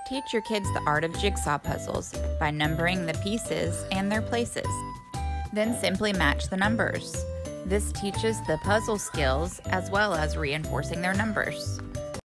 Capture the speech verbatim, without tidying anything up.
Teach your kids the art of jigsaw puzzles by numbering the pieces and their places. Then simply match the numbers. This teaches the puzzle skills as well as reinforcing their numbers.